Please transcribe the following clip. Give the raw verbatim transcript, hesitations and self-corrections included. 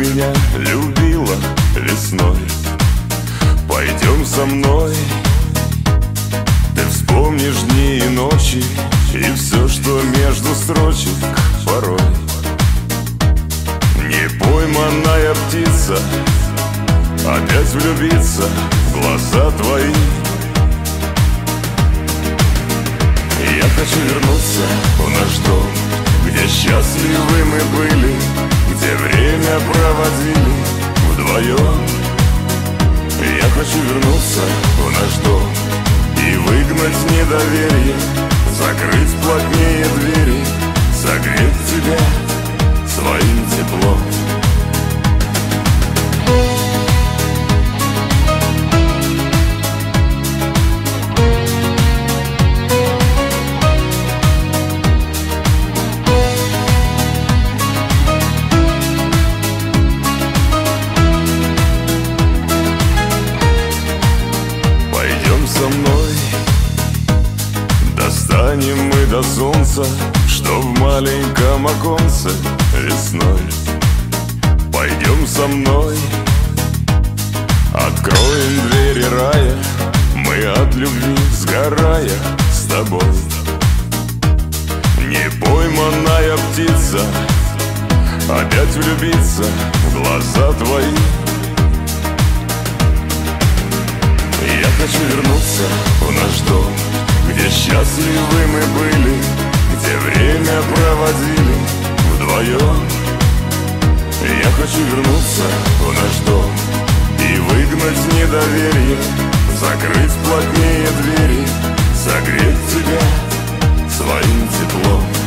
меня любила весной. Пойдем со мной, ты вспомнишь дни и ночи, и все, что между строчек порой. Не пойманная птица, опять влюбиться в глаза твои. Я хочу вернуться в наш дом, где счастливы мы были, где время проводили вдвоем. Я хочу вернуться в наш дом и выгнать недоверие, закрыть плотнее двери, согреть тебя своим теплом. Со мной достанем мы до солнца, что в маленьком оконце весной. Пойдем со мной, откроем двери рая, мы от любви сгорая с тобой. Не пойманная птица, опять влюбиться в глаза твои. Я хочу вернуться в наш дом, где счастливы мы были, где время проводили вдвоем. Я хочу вернуться в наш дом и выгнать недоверие, закрыть плотнее двери, согреть тебя своим теплом.